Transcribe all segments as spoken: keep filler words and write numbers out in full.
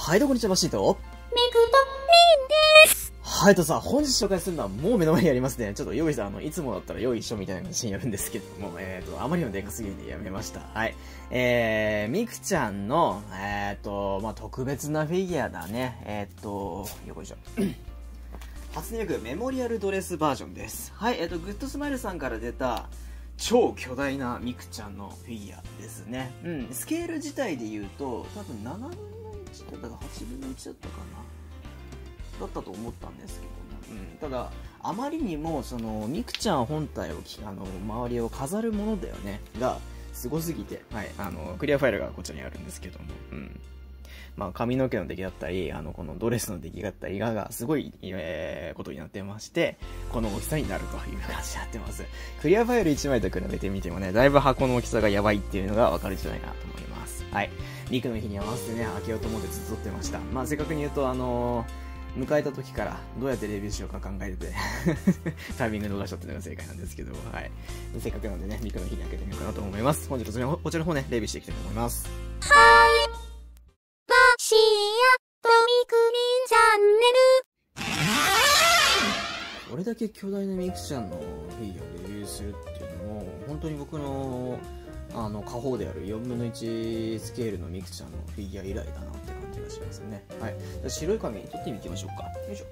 はい、どうもこんにちは、マシート。 ミクとミンです。 はい、とさ、本日紹介するのはもう目の前にありますね。ちょっと用意した、あの、いつもだったら用意しょみたいなシーンやるんですけども、えーと、あまりにもでかすぎてやめました。はい。えー、ミクちゃんの、えーと、まあ、特別なフィギュアだね。えーと、よいしょ。初音ミクメモリアルドレスバージョンです。はい、えーと、グッドスマイルさんから出た、超巨大なミクちゃんのフィギュアですね。うん、スケール自体で言うと、多分ななぶんのいちだったかはちぶんのいちだったかなだったと思ったんですけども、うん、ただ、あまりにも、その、ミクちゃん本体を、あの、周りを飾るものだよね、が、すごすぎて、はい、あの、クリアファイルがこちらにあるんですけども、うん。まあ、髪の毛の出来だったり、あの、このドレスの出来だったりが、がすごい、えー、ことになってまして、この大きさになるという感じになってます。クリアファイルいちまいと比べてみてもね、だいぶ箱の大きさがやばいっていうのがわかるんじゃないかなと思います。はい。ミクの日に合わせてね、開けようと思ってずっと撮ってました。まあ、正確に言うと、あのー、迎えた時からどうやってレビューしようか考えててタイミング逃しちゃったのが正解なんですけど、はい。せっかくなんでね、ミクの日に開けてみようかなと思います。本日こちらのこちらの方ね、レビューしていきたいと思います。 はい。バシアとミクリンチャンネル。 これだけ巨大なミクちゃんのフィギュアをレビューするっていうのも、本当に僕の、あの、下方であるよんぶんのいちスケールのミクちゃんのフィギュア以来だなって感じがしますね。はい。じゃあ白い紙取ってみてみましょうか。よいしょ。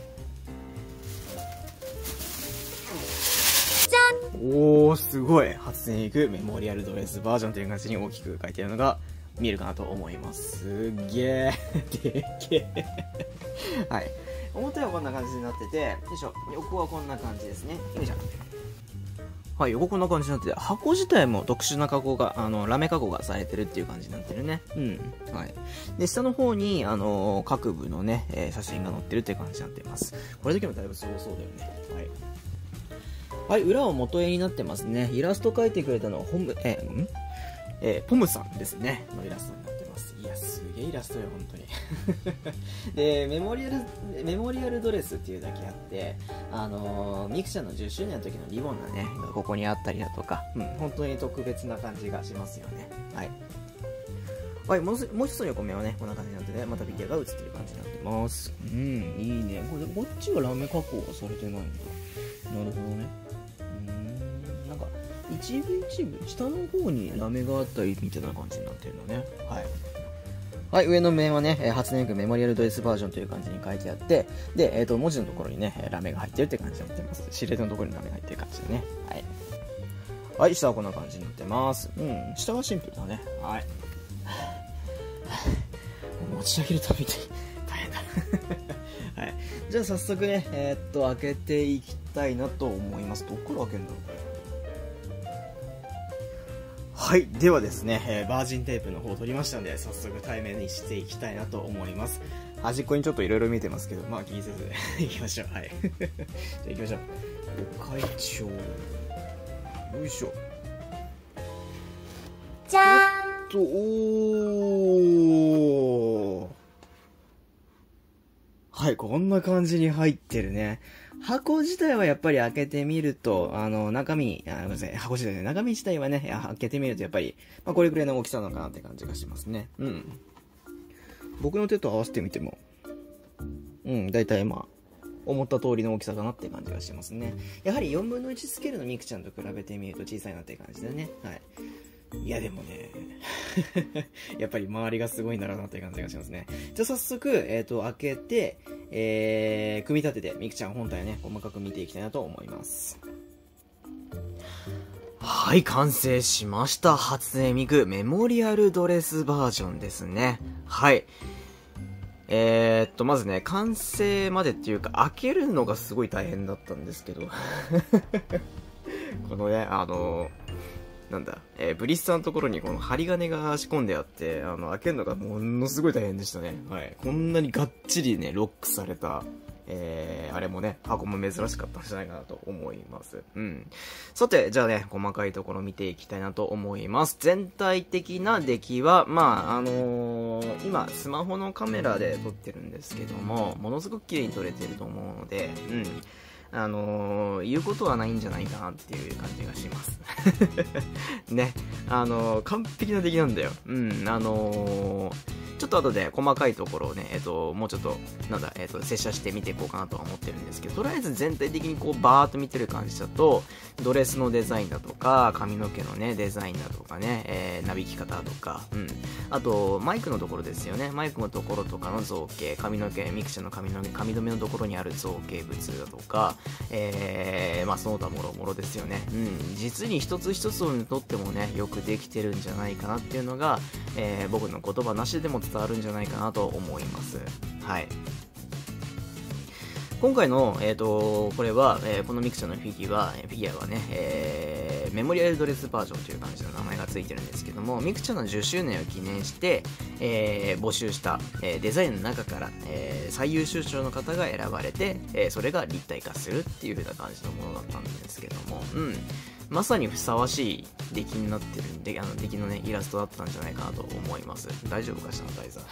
じゃん。 おー、すごい。初音ミクメモリアルドレスバージョンという感じに大きく書いてあるのが見えるかなと思います。すげー。でっけー。はい。表はこんな感じになってて、よいしょ。横はこんな感じですね。よいしょ。はい、横こんな感じになってて、箱自体も特殊な加工が、あの、ラメ加工がされてるっていう感じになってるね。うん。はい。で、下の方に、あの、各部のね、えー、写真が載ってるっていう感じになっています。これだけもだいぶすごそうだよね。はい。はい、裏は元絵になってますね。イラスト描いてくれたのは、ホム、えー、んえー、ポムさんですね。のイラストになってます。いや、すげえイラストよ、本当に。で、メモリアル、メモリアルドレスっていうだけあって、あのー、ミクちゃんのじゅっしゅうねんの時のリボンがね、ここにあったりだとか、うん、本当に特別な感じがしますよね。はい。はい、もう一つの横目はね、こんな感じになってね、またフィギュアが映ってる感じになってます。うん、いいね。これ、こっちはラメ加工がされてないんだ。なるほどね。一部一部下の方にラメがあったりみたいな感じになってるのね。はい。はい、上の面はね、初音ミクメモリアルドレスバージョンという感じに書いてあって、で、えっと、文字のところにね、ラメが入ってるって感じになってます。シルエットのところにラメが入ってる感じだね。はい。はい、下はこんな感じになってます。うん、下はシンプルだね。はい。持ち上げるたびに大変だ。はい。じゃあ早速ね、えー、っと、開けていきたいなと思います。どっから開けるんだろう、これ。はい。ではですね、えー、バージンテープの方を取りましたので、早速対面にしていきたいなと思います。端っこにちょっといろいろ見えてますけど、まあ気にせず行きましょう。はい。じゃあ行きましょう。ご会長。よいしょ。 じゃーん。 と、おー。はい、こんな感じに入ってるね。箱自体はやっぱり開けてみると、あの、中身、あ、ごめんなさい、箱自体ね、中身自体はね、開けてみるとやっぱり、まあ、これくらいの大きさなのかなって感じがしますね。うん。僕の手と合わせてみても、うん、だいたいまあ、思った通りの大きさかなって感じがしますね。やはりよんぶんのいちスケールのミクちゃんと比べてみると小さいなって感じだね。はい。いやでもね、やっぱり周りがすごいんだろうなって感じがしますね。じゃあ早速、えっと、開けて、えー、組み立てて、ミクちゃん本体をね、細かく見ていきたいなと思います。はい、完成しました。初音ミクメモリアルドレスバージョンですね。はい。えー、っと、まずね、完成までっていうか、開けるのがすごい大変だったんですけど。このね、あのー、なんだ、えー、ブリスターのところにこの針金が仕込んであって、あの、開けるのがものすごい大変でしたね。はい。こんなにがっちりね、ロックされた、えー、あれもね、箱も珍しかったんじゃないかなと思います。うん。さて、じゃあね、細かいところ見ていきたいなと思います。全体的な出来は、まあ、あのー、今、スマホのカメラで撮ってるんですけども、ものすごく綺麗に撮れてると思うので、うん。あのー、言うことはないんじゃないかなっていう感じがしますね。あのー、完璧な出来なんだよ。うん、あのー、 ちょっと後で細かいところをね、えっと、もうちょっと、なんだ、えっと、接写して見ていこうかなとは思ってるんですけど、とりあえず全体的にこう、バーっと見てる感じだと、ドレスのデザインだとか、髪の毛のね、デザインだとかね、えー、なびき方とか、うん。あと、マイクのところですよね。マイクのところとかの造形、髪の毛、ミクちゃんの髪の毛、髪留めのところにある造形物だとか、えー、まあ、その他もろもろですよね。うん。実に一つ一つをとってもね、よくできてるんじゃないかなっていうのが、えー、僕の言葉なしでも伝わるんじゃないかなと思います。はい。今回の、えっ、ー、と、これは、えー、このミクちゃんのフィギュア、フィギュアはね、えー、メモリアルドレスバージョンという感じの名前がついてるんですけども、ミクちゃんのじゅっしゅうねんを記念して、えー、募集した、えー、デザインの中から、えー、最優秀賞の方が選ばれて、えー、それが立体化するっていう風な感じのものだったんですけども、うん。まさにふさわしい出来になってるんで、あの出来のね、イラストだったんじゃないかなと思います。大丈夫かしら、大座。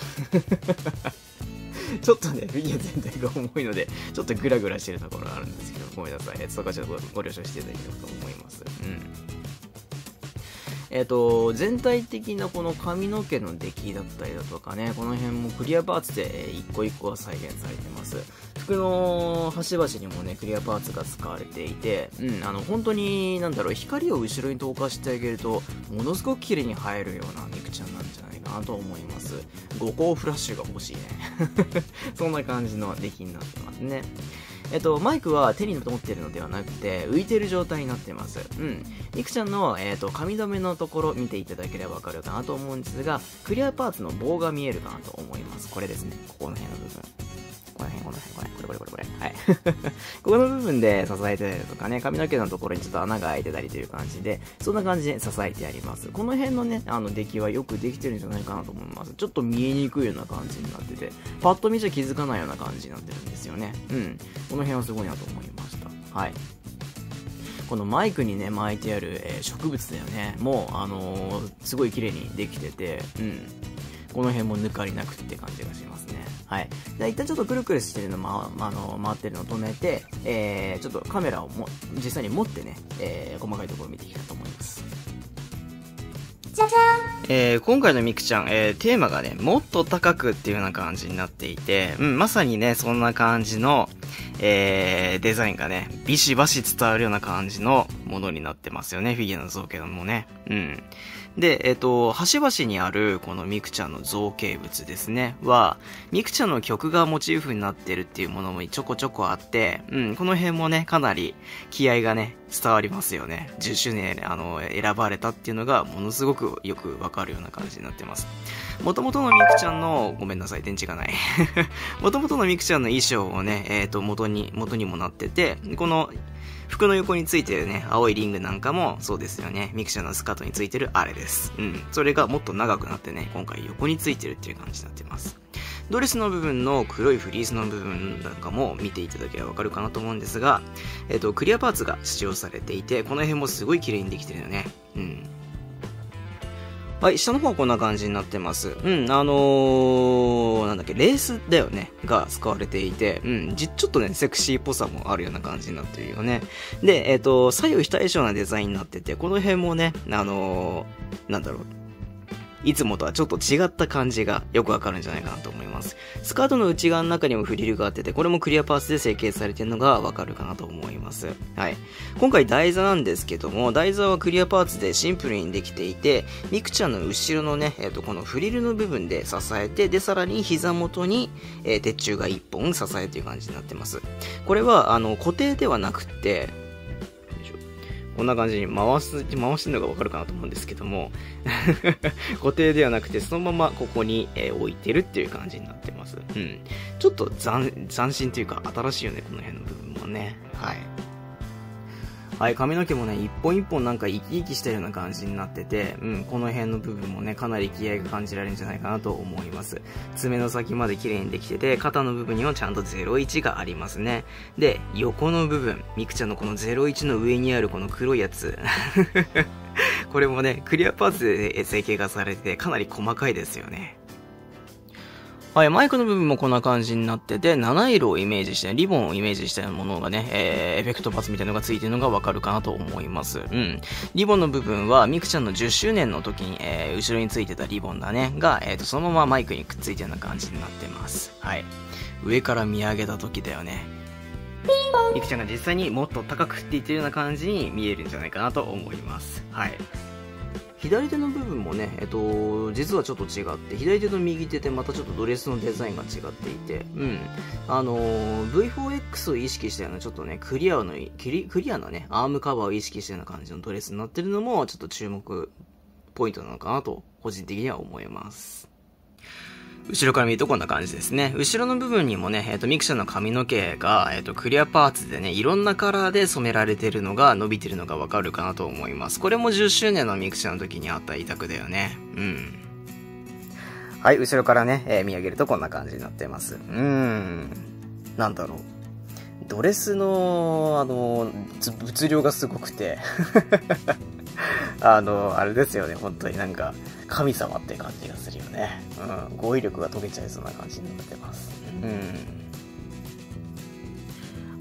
ちょっとね、フィギュア全体が重いので、ちょっとグラグラしてるところがあるんですけど、ごめんなさい。そこはちょっとご了承していただければと思います。うん。えっと、全体的なこの髪の毛の出来だったりだとかね、この辺もクリアパーツで一個一個が再現されてます。服の端々にもね、クリアパーツが使われていて、うん、あの、本当に、なんだろう、光を後ろに投下してあげると、ものすごく綺麗に映えるようなミクちゃんなんじゃないかなと思います。五光フラッシュが欲しいね。そんな感じの出来になってますね。えっと、マイクは手に持ってるのではなくて、浮いてる状態になってます。うん。ミクちゃんの、えっと、髪留めのところ見ていただければわかるかなと思うんですが、クリアパーツの棒が見えるかなと思います。これですね。ここの辺の部分。この辺、この辺、これ、これ、これ、これ、これ。はい。ここの部分で支えてたりとかね、髪の毛のところにちょっと穴が開いてたりという感じで、そんな感じで支えてあります。この辺のね、あの、出来はよくできてるんじゃないかなと思います。ちょっと見えにくいような感じになってて、パッと見じゃ気づかないような感じになってるんですよね。うん。この辺はすごいなと思いました。はい。このマイクにね、巻いてある、えー、植物だよね。もう、あのー、すごい綺麗にできてて、うん。この辺も抜かりなくって感じがしますね。はい。じゃあ一旦ちょっとくるくるしてるの、ま、あの、回ってるのを止めて、えー、ちょっとカメラをも、実際に持ってね、えー、細かいところを見ていきたいと思います。 じゃじゃん。 えー、今回のミクちゃん、えー、テーマがね、もっと高くっていうような感じになっていて、うん、まさにね、そんな感じの、えー、デザインがね、ビシバシ伝わるような感じのものになってますよね、フィギュアの造形もね。うん。で、えっと、端々にある、このミクちゃんの造形物ですね、は、ミクちゃんの曲がモチーフになってるっていうものもちょこちょこあって、うん、この辺もね、かなり気合がね、伝わりますよね。じゅっしゅうねん、あの、選ばれたっていうのが、ものすごくよくわかるような感じになってます。元々のミクちゃんの、ごめんなさい、電池がない。元々のミクちゃんの衣装をね、えっと、元に、元にもなってて、この、服の横についてるね、青いリングなんかもそうですよね。ミクちゃんのスカートについてるあれです。うん。それがもっと長くなってね、今回横についてるっていう感じになってます。ドレスの部分の黒いフリースの部分なんかも見ていただければわかるかなと思うんですが、えっと、クリアパーツが使用されていて、この辺もすごい綺麗にできてるよね。うん。はい、下の方はこんな感じになってます。うん、あのー、なんだっけ、レースだよね、が使われていて、うん、じ、ちょっとね、セクシーっぽさもあるような感じになってるよね。で、えっと、左右非対称なデザインになってて、この辺もね、あのー、なんだろう、いつもとはちょっと違った感じがよくわかるんじゃないかなと思います。スカートの内側の中にもフリルがあってて、これもクリアパーツで成形されてるのがわかるかなと思います。はい。今回台座なんですけども、台座はクリアパーツでシンプルにできていて、ミクちゃんの後ろのね、えっと、このフリルの部分で支えて、で、さらに膝元に、えー、鉄柱がいっぽん支えという感じになってます。これは、あの、固定ではなくって、こんな感じに回す、回してるのがわかるかなと思うんですけども固定ではなくてそのままここに、えー、置いてるっていう感じになってます。うん。ちょっと斬、斬新というか新しいよね、この辺の部分もね。はい。はい、髪の毛もね、一本一本なんか生き生きしたような感じになってて、うん、この辺の部分もね、かなり気合が感じられるんじゃないかなと思います。爪の先まで綺麗にできてて、肩の部分にはちゃんとゼロイチがありますね。で、横の部分、ミクちゃんのこのゼロイチの上にあるこの黒いやつ。これもね、クリアパーツで成形がされてて、かなり細かいですよね。 はい、マイクの部分もこんな感じになってて、七色をイメージして、リボンをイメージしたものがね、えー、エフェクトパーツみたいなのがついてるのがわかるかなと思います。うん。リボンの部分は、ミクちゃんのじゅっしゅうねんの時に、えー、後ろについてたリボンだね、が、えーと、そのままマイクにくっついてるような感じになってます。はい。上から見上げた時だよね。ミクちゃんが実際にもっと高く振っていってるような感じに見えるんじゃないかなと思います。はい。左手の部分もね、えっと、実はちょっと違って、左手と右手でまたちょっとドレスのデザインが違っていて、うん。あのー、ブイフォーエックス を意識したような、ちょっとね、クリアの、クリ、クリアなね、アームカバーを意識したような感じのドレスになってるのも、ちょっと注目ポイントなのかなと、個人的には思います。後ろから見るとこんな感じですね。後ろの部分にもね、えっと、ミクちゃんの髪の毛が、えっと、クリアパーツでね、いろんなカラーで染められてるのが、伸びてるのがわかるかなと思います。これもじゅっしゅうねんのミクちゃんの時にあった委託だよね。うん。はい、後ろからね、えー、見上げるとこんな感じになってます。うーん。なんだろう。ドレスの、あの、物量がすごくて、あの、あれですよね、本当になんか、神様って感じがするよね。うん。語彙力が解けちゃいそうな感じになってます。うん。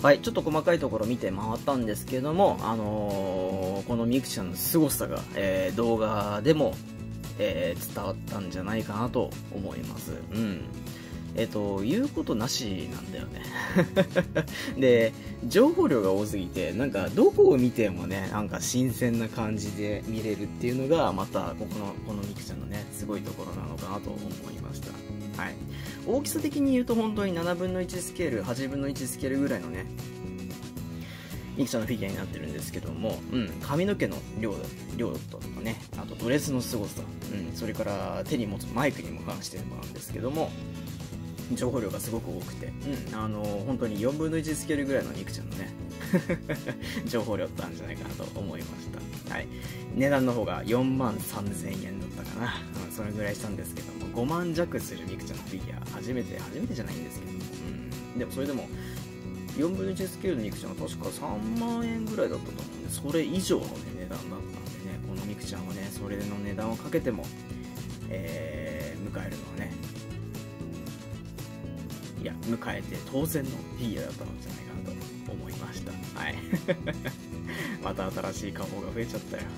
はい、ちょっと細かいところ見て回ったんですけども、あのー、このミクちゃんの凄さが、えー、動画でも、えー、伝わったんじゃないかなと思います。うん。えっと、言うことなしなんだよね。で、情報量が多すぎて、なんか、どこを見てもね、なんか新鮮な感じで見れるっていうのが、また、ここの、このミクちゃんのね、すごいところなのかなと思いました。はい。大きさ的に言うと、本当にななぶんのいちスケール、はちぶんのいちスケールぐらいのね、ミクちゃんのフィギュアになってるんですけども、うん、髪の毛の量、量とかね、あとドレスの凄さ、うん、それから手に持つマイクにも関してもなんですけども、情報量がすごく多くて、うん、あのー、本当によんぶんのいちスケールぐらいのミクちゃんのね、情報量だったんじゃないかなと思いました。はい。値段の方がよんまんさんぜんえんだったかな。うん、それぐらいしたんですけども、ごまん弱するミクちゃんのフィギュア、初めて、初めてじゃないんですけども、うん。でもそれでも、よんぶんのいちスケールのミクちゃんは確かさんまんえんぐらいだったと思うんで、それ以上の、ね、値段だったんでね、このミクちゃんはね、それの値段をかけても、えー、迎えるのはね、いや、迎えて当然のフィギュアだったのじゃないかなと思いました。はい。また新しい顔が増えちゃったよ。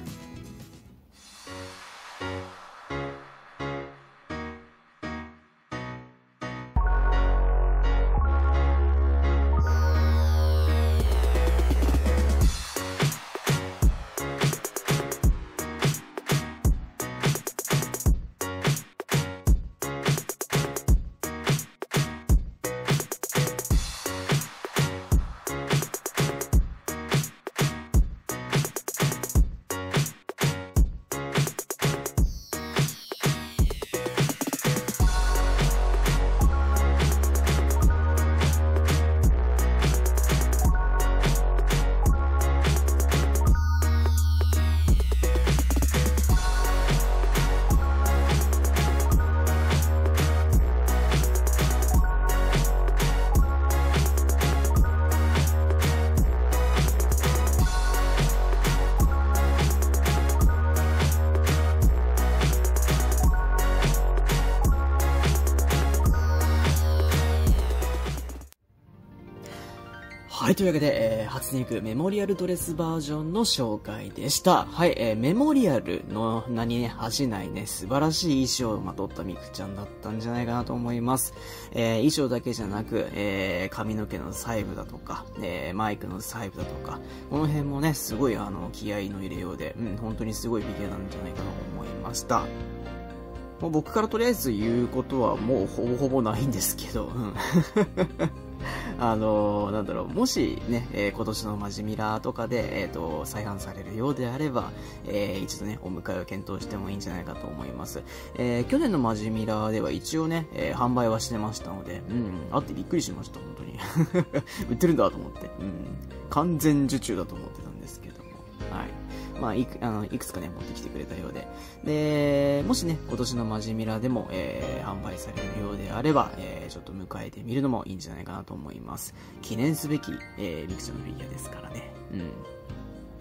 はい、というわけで、えー、初音ミクメモリアルドレスバージョンの紹介でした。はい、えー、メモリアルの名にね、恥じないね、素晴らしい衣装をまとったミクちゃんだったんじゃないかなと思います。えー、衣装だけじゃなく、えー、髪の毛の細部だとか、えー、マイクの細部だとか、この辺もね、すごいあの、気合の入れようで、うん、本当にすごいフィギュアなんじゃないかと思いました。もう僕からとりあえず言うことはもうほぼほぼないんですけど、うんあのー、なんだろう、もしね、えー、今年のマジミラーとかで、えっと、再販されるようであれば、えー、一度ね、お迎えを検討してもいいんじゃないかと思います。えー、去年のマジミラーでは一応ね、えー、販売はしてましたので、うん、あってびっくりしました、本当に。売ってるんだと思って、うん、完全受注だと思ってたんですけども、はい。まあ、いく、あの、いくつかね、持ってきてくれたようで。で、もしね、今年のマジミラでも、えー、販売されるようであれば、えー、ちょっと迎えてみるのもいいんじゃないかなと思います。記念すべき、えー、ミクちゃんのフィギュアですからね。うん。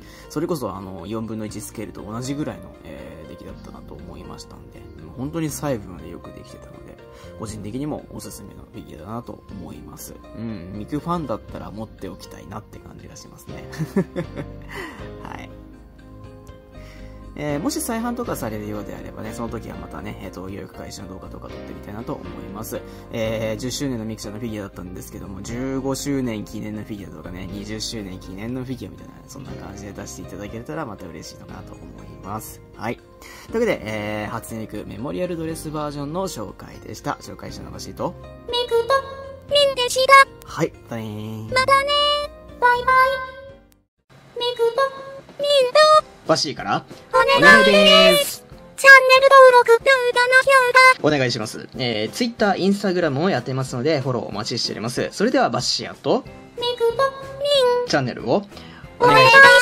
それこそあの、よんぶんのいちスケールと同じぐらいの、えー、出来だったなと思いましたんで、本当に細部までよくできてたので、個人的にもおすすめのフィギュアだなと思います。うん、ミクファンだったら持っておきたいなって感じがしますね。はい。えー、もし再販とかされるようであればね、その時はまたね、えっと、予約開始の動画とか撮ってみたいなと思います。えー、じゅっしゅうねんのミクちゃんのフィギュアだったんですけども、じゅうごしゅうねん記念のフィギュアとかね、にじゅっしゅうねん記念のフィギュアみたいな、そんな感じで出していただけたらまた嬉しいのかなと思います。はい。というわけで、えー、初音ミクメモリアルドレスバージョンの紹介でした。紹介したのがシーと、 ミクと、ミンでした。 はい、またねー。 またねー。バイバイ。ミクと、ミンと、 バッシーから、 お願いでーす。チャンネル登録、動画の評価、 お願いします。えー、Twitter、Instagram をやってますので、フォローお待ちしております。それでは、バッシーと、 ミクと、ミン、 チャンネルを、 お願いします。